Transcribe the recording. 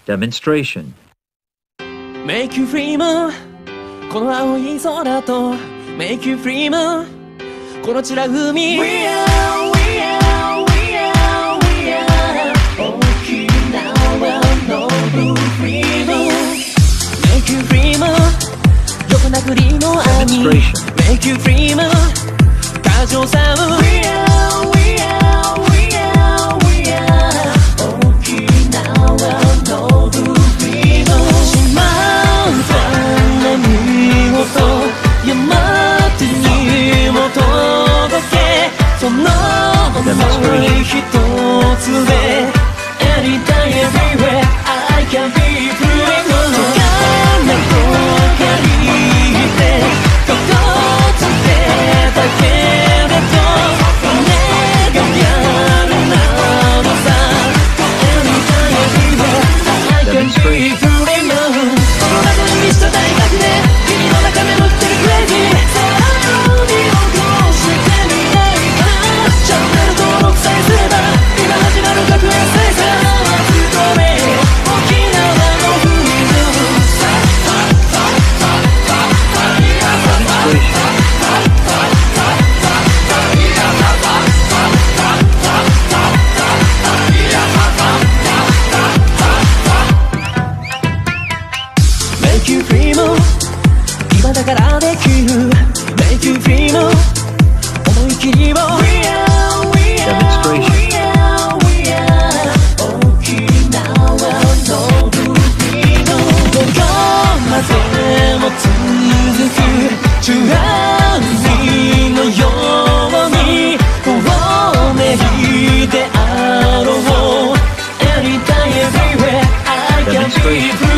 Demonstration. Make you free moon この青い空と Make you free moon この散ら海 We are, we are, we are, we are 沖縄のfree moon Make you free moon 横殴りの網 Make you free moon 過剰さう We are, we are, we are, we are 沖縄のfree moon 島唄波音山手にも届けその想い一つで Anytime everywhere I can be free 鐘を借りてここつけたけれど夢がやるなのさ Anytime everywhere I can be free この中に満ちた大学で君の中眠ってるクレイジー空に起こしてみないかチャンネル登録さえすれば今始まる学園生産集め沖縄のフリーズ Make you free moon 今だからできる Make you free moon 思い切りを We are, we are, we are, we are 沖縄のfree moon どこまでも続くチュラリのように透明であろう Anytime everywhere I can be free